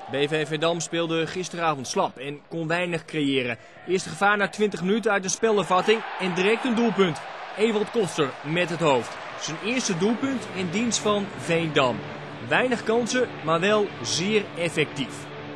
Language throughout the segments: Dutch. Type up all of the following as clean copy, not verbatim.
BV Veendam speelde gisteravond slap en kon weinig creëren. Eerste gevaar na 20 minuten uit de spelervatting en direct een doelpunt. Ewald Koster met het hoofd. Zijn eerste doelpunt in dienst van Veendam. Weinig kansen, maar wel zeer effectief.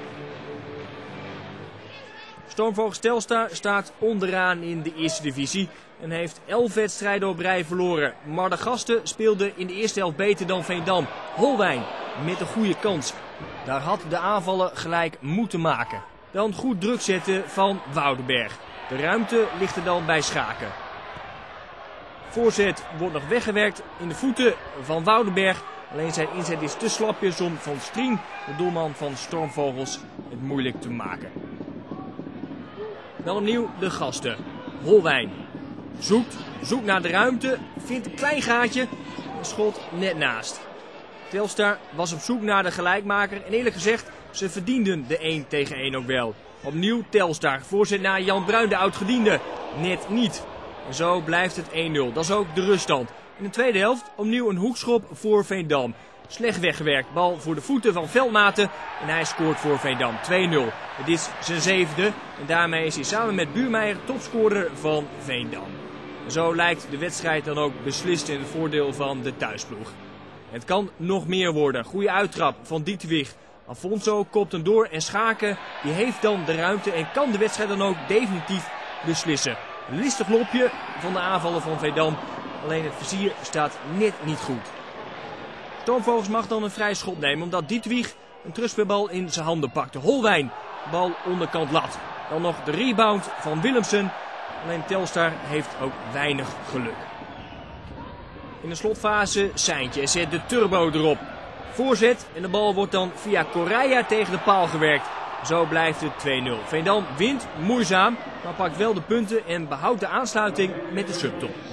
Stormvogels Telstar staat onderaan in de eerste divisie en heeft 11 wedstrijden op rij verloren. Maar de gasten speelden in de eerste helft beter dan Veendam. Holwijn met een goede kans. Daar had de aanvallen gelijk moeten maken. Dan goed druk zetten van Woudenberg. De ruimte ligt er dan bij Schaken. Voorzet wordt nog weggewerkt in de voeten van Woudenberg. Alleen zijn inzet is te slapjes om Van Strien, de doelman van Stormvogels, het moeilijk te maken. Dan opnieuw de gasten. Holwijn zoekt naar de ruimte, vindt een klein gaatje en schot net naast. Telstar was op zoek naar de gelijkmaker en eerlijk gezegd, ze verdienden de 1-1 ook wel. Opnieuw Telstar, voorzet naar Jan Bruin, de oudgediende. Net niet. En zo blijft het 1-0. Dat is ook de ruststand. In de tweede helft opnieuw een hoekschop voor Veendam. Slecht weggewerkt, bal voor de voeten van Veldmaten en hij scoort voor Veendam 2-0. Het is zijn zevende en daarmee is hij samen met Buurmeijer topscorer van Veendam. En zo lijkt de wedstrijd dan ook beslist in het voordeel van de thuisploeg. Het kan nog meer worden. Goede uittrap van Dieterwig. Afonso kopt hem door en Schaken die heeft dan de ruimte en kan de wedstrijd dan ook definitief beslissen. Een listig lopje van de aanvallen van Veendam. Alleen het vizier staat net niet goed. Stormvogels mag dan een vrij schot nemen omdat Dieterwig een terugspeelbal in zijn handen pakte. Holwijn, bal onderkant lat. Dan nog de rebound van Willemsen. Alleen Telstar heeft ook weinig geluk. In de slotfase Seintje zet de turbo erop. Voorzet en de bal wordt dan via Correia tegen de paal gewerkt. Zo blijft het 2-0. Veendam wint moeizaam, maar pakt wel de punten en behoudt de aansluiting met de subtop.